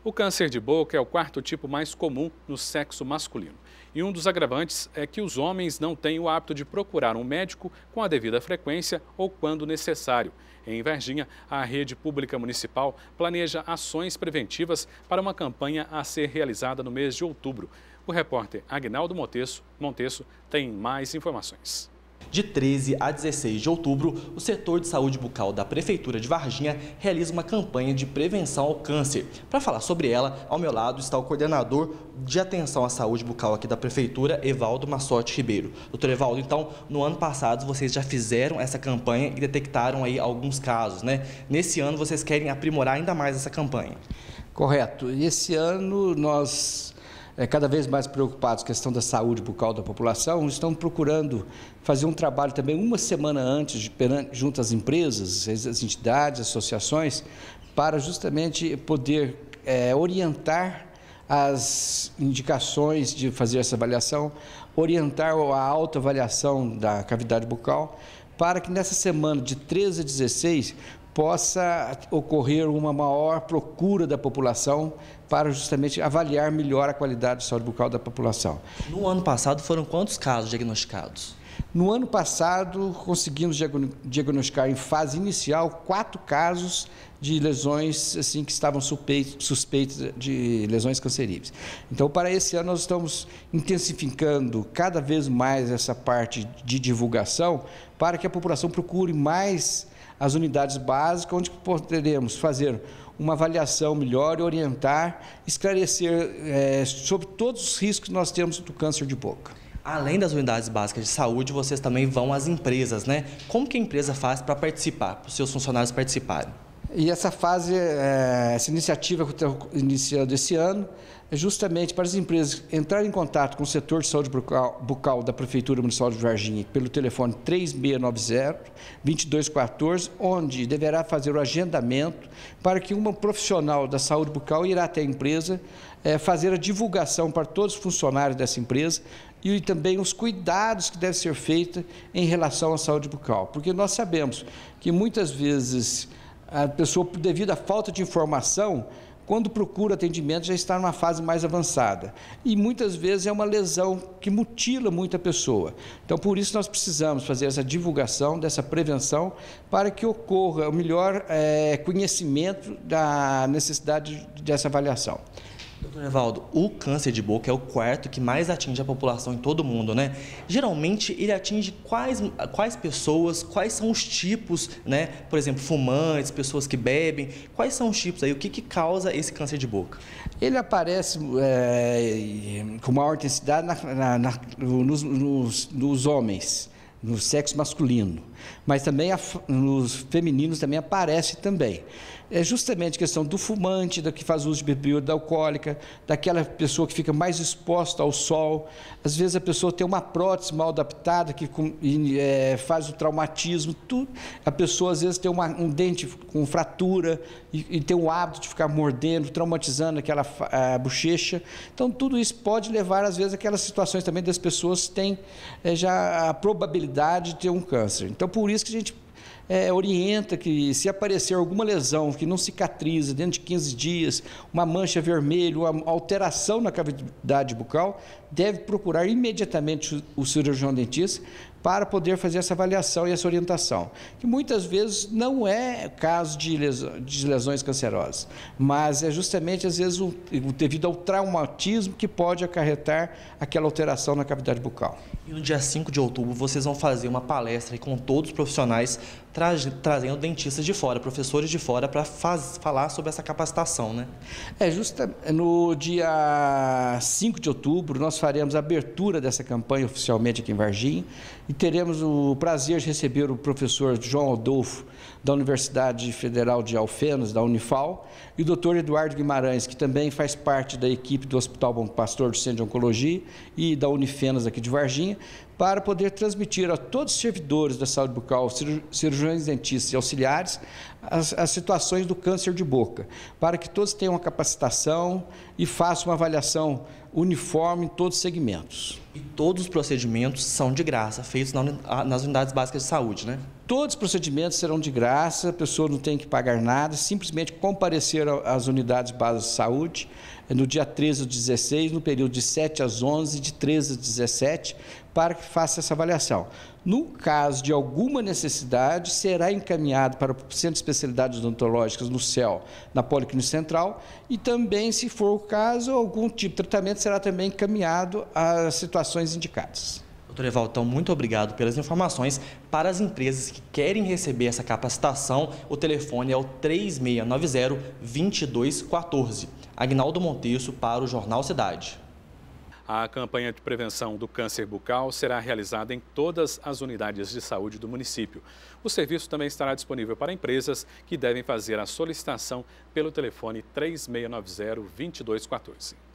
O câncer de boca é o quarto tipo mais comum no sexo masculino. E um dos agravantes é que os homens não têm o hábito de procurar um médico com a devida frequência ou quando necessário. Em Varginha, a rede pública municipal planeja ações preventivas para uma campanha a ser realizada no mês de outubro. O repórter Agnaldo Montesso tem mais informações. De 13 a 16 de outubro, o setor de saúde bucal da Prefeitura de Varginha realiza uma campanha de prevenção ao câncer. Para falar sobre ela, ao meu lado está o coordenador de atenção à saúde bucal aqui da Prefeitura, Evaldo Massotti Ribeiro. Doutor Evaldo, então, no ano passado vocês já fizeram essa campanha e detectaram aí alguns casos, né? Nesse ano vocês querem aprimorar ainda mais essa campanha. Correto. E esse ano nós, cada vez mais preocupados com a questão da saúde bucal da população, estamos procurando fazer um trabalho também uma semana antes, junto às empresas, as entidades, associações, para justamente poder orientar as indicações de fazer essa avaliação, orientar a autoavaliação da cavidade bucal, para que nessa semana de 13 a 16 possa ocorrer uma maior procura da população para justamente avaliar melhor a qualidade de saúde bucal da população. No ano passado foram quantos casos diagnosticados? No ano passado conseguimos diagnosticar em fase inicial 4 casos de lesões assim, que estavam suspeitas de lesões canceríveis. Então, para esse ano nós estamos intensificando cada vez mais essa parte de divulgação para que a população procure mais as unidades básicas, onde poderemos fazer uma avaliação melhor e orientar, esclarecer sobre todos os riscos que nós temos do câncer de boca. Além das unidades básicas de saúde, vocês também vão às empresas, né? Como que a empresa faz para participar, para os seus funcionários participarem? E essa fase, essa iniciativa que está iniciando esse ano, é justamente para as empresas entrarem em contato com o setor de saúde bucal da Prefeitura Municipal de Varginha pelo telefone 3690-2214, onde deverá fazer o agendamento para que uma profissional da saúde bucal irá até a empresa fazer a divulgação para todos os funcionários dessa empresa e também os cuidados que devem ser feitos em relação à saúde bucal. Porque nós sabemos que muitas vezes a pessoa, devido à falta de informação, quando procura atendimento, já está numa fase mais avançada. E muitas vezes é uma lesão que mutila muito a pessoa. Então, por isso, nós precisamos fazer essa divulgação, dessa prevenção, para que ocorra o melhor conhecimento da necessidade dessa avaliação. Doutor Evaldo, o câncer de boca é o quarto que mais atinge a população em todo o mundo, né? Geralmente, ele atinge quais pessoas, quais são os tipos, né? Por exemplo, fumantes, pessoas que bebem. Quais são os tipos aí? O que causa esse câncer de boca? Ele aparece com maior intensidade nos homens, no sexo masculino, mas também nos femininos também aparece também. É justamente a questão do fumante, da que faz uso de bebida alcoólica, daquela pessoa que fica mais exposta ao sol. Às vezes a pessoa tem uma prótese mal adaptada que faz o traumatismo, tudo. A pessoa às vezes tem um dente com fratura e tem o hábito de ficar mordendo, traumatizando aquela bochecha. Então tudo isso pode levar às vezes aquelas situações também das pessoas que têm já a probabilidade de ter um câncer. Então por isso que a gente orienta que se aparecer alguma lesão que não cicatriza dentro de 15 dias, uma mancha vermelha, uma alteração na cavidade bucal, deve procurar imediatamente o cirurgião dentista para poder fazer essa avaliação e essa orientação, que muitas vezes não é caso de lesões cancerosas, mas é justamente às vezes devido ao traumatismo que pode acarretar aquela alteração na cavidade bucal. E no dia 5 de outubro vocês vão fazer uma palestra com todos os profissionais, trazendo dentistas de fora, professores de fora, para falar sobre essa capacitação, né? No dia 5 de outubro nós faremos a abertura dessa campanha oficialmente aqui em Varginha e teremos o prazer de receber o professor João Adolfo, da Universidade Federal de Alfenas, da Unifal, e o doutor Eduardo Guimarães, que também faz parte da equipe do Hospital Bom Pastor do Centro de Oncologia e da Unifenas aqui de Varginha, para poder transmitir a todos os servidores da saúde bucal, cirurgiões dentistas e auxiliares, as situações do câncer de boca, para que todos tenham uma capacitação e façam uma avaliação uniforme em todos os segmentos. E todos os procedimentos são de graça, feitos nas unidades básicas de saúde, né? Todos os procedimentos serão de graça, a pessoa não tem que pagar nada, simplesmente comparecer às unidades básicas de saúde no dia 13 do 16, no período de 7 às 11, de 13 às 17, para que faça essa avaliação. No caso de alguma necessidade, será encaminhado para o Centro de Especialidades Odontológicas no CEL, na Policlínica Central, e também, se for o caso, algum tipo de tratamento será também encaminhado às situações indicadas. Doutor Evaldo, então, muito obrigado pelas informações. Para as empresas que querem receber essa capacitação, o telefone é o 3690-2214. Agnaldo Monteiro para o Jornal Cidade. A campanha de prevenção do câncer bucal será realizada em todas as unidades de saúde do município. O serviço também estará disponível para empresas que devem fazer a solicitação pelo telefone 3690-2214.